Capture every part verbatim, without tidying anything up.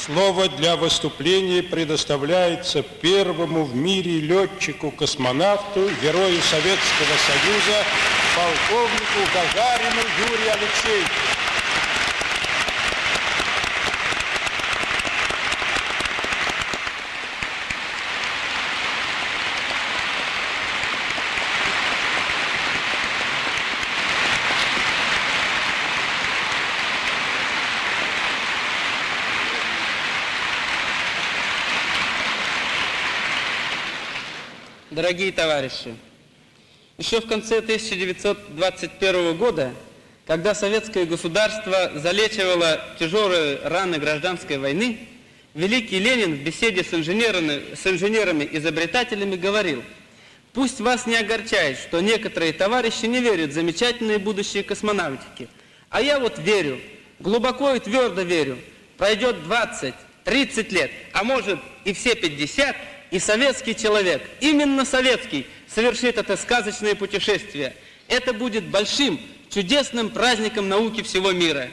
Слово для выступления предоставляется первому в мире летчику-космонавту, герою Советского Союза, полковнику Гагарину Юрию Алексеевичу. Дорогие товарищи, еще в конце тысяча девятьсот двадцать первого года, когда советское государство залечивало тяжелые раны гражданской войны, великий Ленин в беседе с инженерами, с инженерами-изобретателями говорил: «Пусть вас не огорчает, что некоторые товарищи не верят в замечательное будущее космонавтики, а я вот верю, глубоко и твердо верю, пройдет двадцать-тридцать лет, а может и все пятьдесят, и советский человек, именно советский, совершит это сказочное путешествие. Это будет большим, чудесным праздником науки всего мира».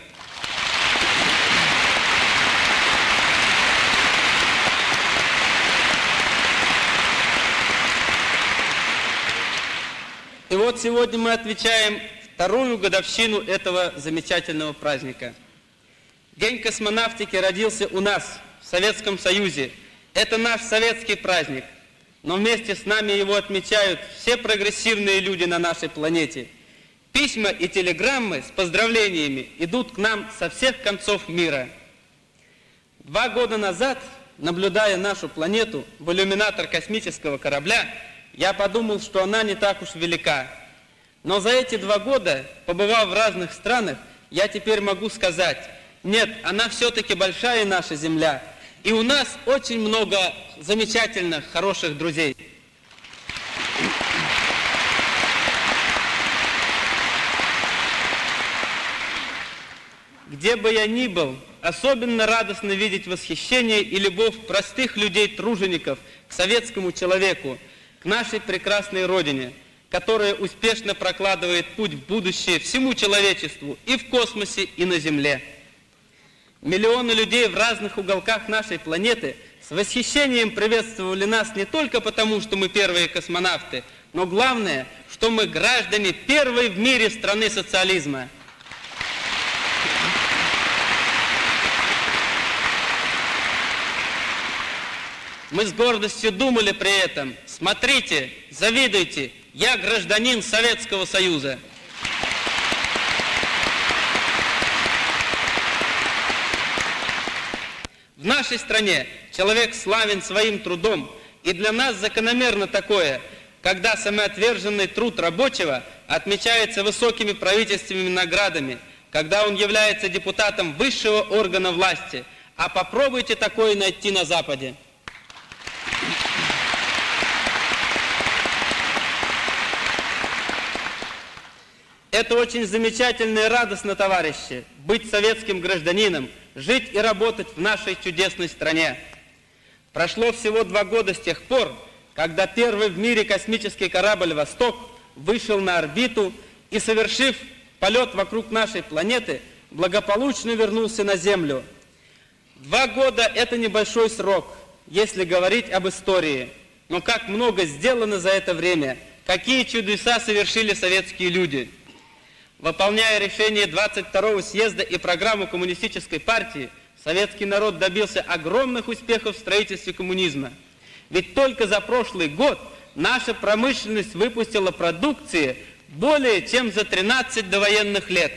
И вот сегодня мы отмечаем вторую годовщину этого замечательного праздника. День космонавтики родился у нас, в Советском Союзе. Это наш советский праздник, но вместе с нами его отмечают все прогрессивные люди на нашей планете. Письма и телеграммы с поздравлениями идут к нам со всех концов мира. Два года назад, наблюдая нашу планету в иллюминатор космического корабля, я подумал, что она не так уж велика. Но за эти два года, побывав в разных странах, я теперь могу сказать: нет, она все-таки большая, наша Земля. И у нас очень много замечательных, хороших друзей. Где бы я ни был, особенно радостно видеть восхищение и любовь простых людей-тружеников к советскому человеку, к нашей прекрасной Родине, которая успешно прокладывает путь в будущее всему человечеству и в космосе, и на Земле. Миллионы людей в разных уголках нашей планеты с восхищением приветствовали нас не только потому, что мы первые космонавты, но главное, что мы граждане первой в мире страны социализма. Мы с гордостью думали при этом: смотрите, завидуйте, я гражданин Советского Союза. В нашей стране человек славен своим трудом, и для нас закономерно такое, когда самоотверженный труд рабочего отмечается высокими правительственными наградами, когда он является депутатом высшего органа власти. А попробуйте такое найти на Западе. Это очень замечательно и радостно, товарищи, быть советским гражданином, жить и работать в нашей чудесной стране. Прошло всего два года с тех пор, когда первый в мире космический корабль «Восток» вышел на орбиту и, совершив полет вокруг нашей планеты, благополучно вернулся на Землю. Два года – это небольшой срок, если говорить об истории. Но как много сделано за это время, какие чудеса совершили советские люди. Выполняя решение двадцать второго съезда и программу Коммунистической партии, советский народ добился огромных успехов в строительстве коммунизма. Ведь только за прошлый год наша промышленность выпустила продукции более чем за тринадцать довоенных лет.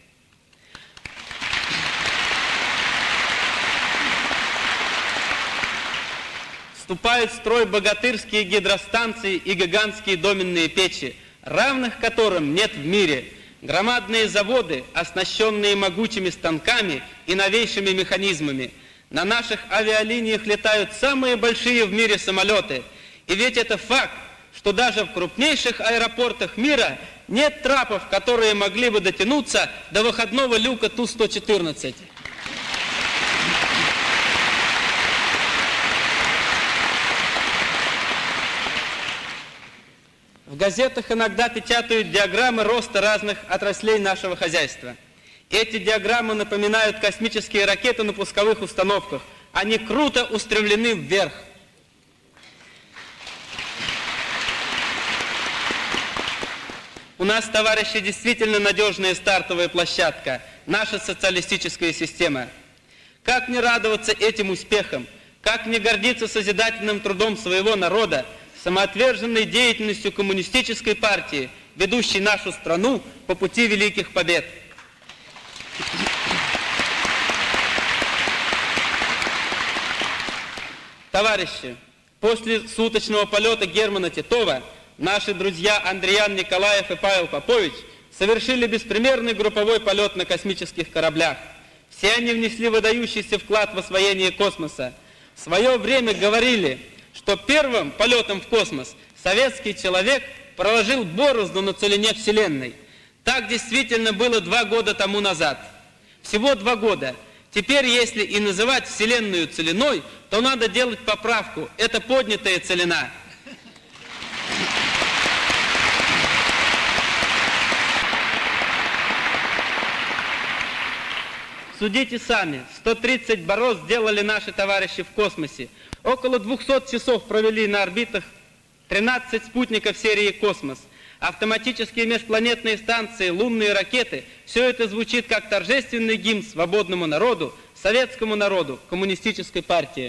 Вступают в строй богатырские гидростанции и гигантские доменные печи, равных которым нет в мире. Громадные заводы, оснащенные могучими станками и новейшими механизмами. На наших авиалиниях летают самые большие в мире самолеты. И ведь это факт, что даже в крупнейших аэропортах мира нет трапов, которые могли бы дотянуться до выходного люка Ту сто четырнадцать. В газетах иногда печатают диаграммы роста разных отраслей нашего хозяйства. Эти диаграммы напоминают космические ракеты на пусковых установках, они круто устремлены вверх. У нас, товарищи, действительно надежная стартовая площадка, наша социалистическая система. Как не радоваться этим успехам, как не гордиться созидательным трудом своего народа, самоотверженной деятельностью коммунистической партии, ведущей нашу страну по пути великих побед. Товарищи, после суточного полета Германа Титова наши друзья Андриан Николаев и Павел Попович совершили беспримерный групповой полет на космических кораблях. Все они внесли выдающийся вклад в освоение космоса. В свое время говорили, что первым полетом в космос советский человек проложил борозду на целине Вселенной. Так действительно было два года тому назад. Всего два года. Теперь, если и называть Вселенную целиной, то надо делать поправку. Это поднятая целина. Судите сами, сто тридцать борозд сделали наши товарищи в космосе. Около двухсот часов провели на орбитах тринадцать спутников серии «Космос». Автоматические межпланетные станции, лунные ракеты – все это звучит как торжественный гимн свободному народу, советскому народу, коммунистической партии.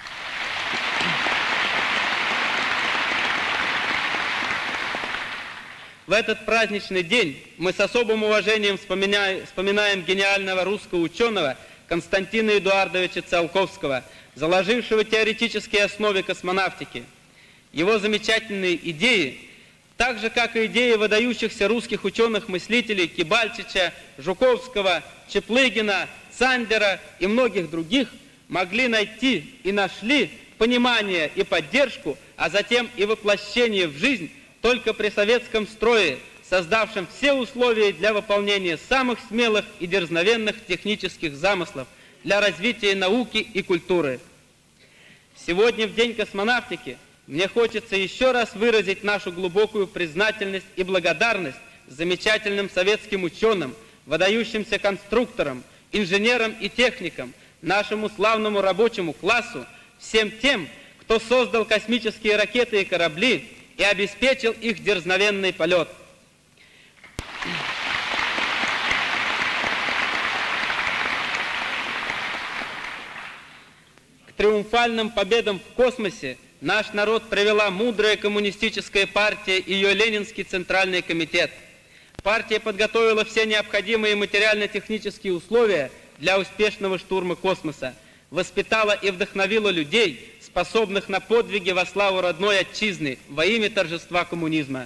В этот праздничный день мы с особым уважением вспоминаем, вспоминаем гениального русского ученого Константина Эдуардовича Циолковского, заложившего теоретические основы космонавтики. Его замечательные идеи, так же, как и идеи выдающихся русских ученых-мыслителей Кибальчича, Жуковского, Чаплыгина, Цандера и многих других, могли найти и нашли понимание и поддержку, а затем и воплощение в жизнь только при советском строе, создавшем все условия для выполнения самых смелых и дерзновенных технических замыслов для развития науки и культуры. Сегодня, в День космонавтики, мне хочется еще раз выразить нашу глубокую признательность и благодарность замечательным советским ученым, выдающимся конструкторам, инженерам и техникам, нашему славному рабочему классу, всем тем, кто создал космические ракеты и корабли и обеспечил их дерзновенный полет. К триумфальным победам в космосе наш народ привела мудрая коммунистическая партия и ее Ленинский Центральный комитет. Партия подготовила все необходимые материально-технические условия для успешного штурма космоса, воспитала и вдохновила людей, способных на подвиги во славу родной отчизны, во имя торжества коммунизма.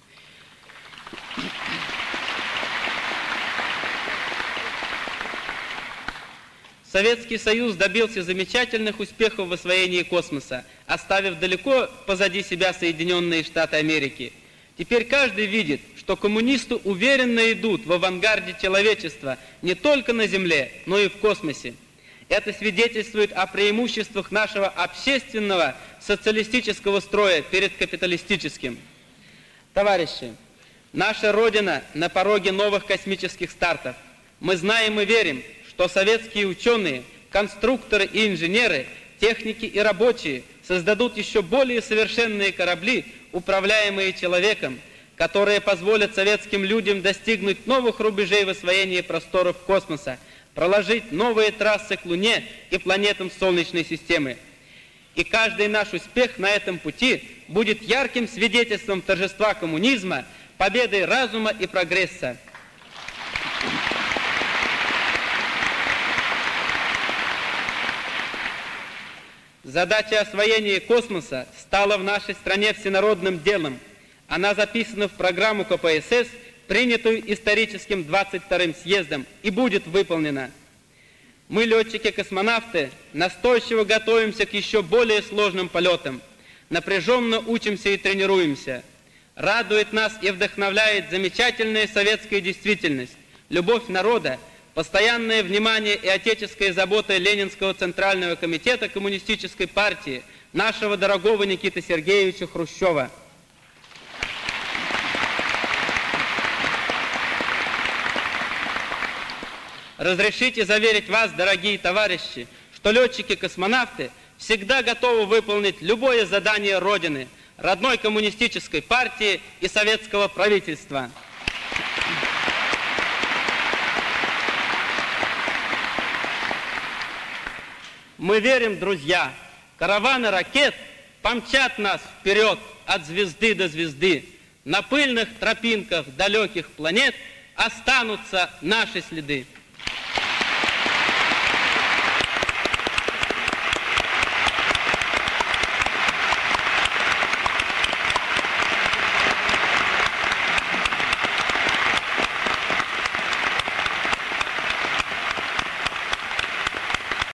Советский Союз добился замечательных успехов в освоении космоса, оставив далеко позади себя Соединенные Штаты Америки. Теперь каждый видит, что коммунисты уверенно идут в авангарде человечества не только на Земле, но и в космосе. Это свидетельствует о преимуществах нашего общественного социалистического строя перед капиталистическим. Товарищи, наша Родина на пороге новых космических стартов. Мы знаем и верим, что советские ученые, конструкторы и инженеры, техники и рабочие создадут еще более совершенные корабли, управляемые человеком, которые позволят советским людям достигнуть новых рубежей в освоении просторов космоса, проложить новые трассы к Луне и планетам Солнечной системы. И каждый наш успех на этом пути будет ярким свидетельством торжества коммунизма, победы разума и прогресса. Задача освоения космоса стала в нашей стране всенародным делом. Она записана в программу ка пэ эс эс, принятую историческим двадцать вторым съездом, и будет выполнена. Мы, летчики-космонавты, настойчиво готовимся к еще более сложным полетам, напряженно учимся и тренируемся. Радует нас и вдохновляет замечательная советская действительность, любовь народа, постоянное внимание и отеческая забота Ленинского Центрального комитета Коммунистической партии, нашего дорогого Никиты Сергеевича Хрущева. Разрешите заверить вас, дорогие товарищи, что летчики-космонавты всегда готовы выполнить любое задание Родины, родной коммунистической партии и советского правительства. Мы верим, друзья, караваны ракет помчат нас вперед от звезды до звезды. На пыльных тропинках далеких планет останутся наши следы.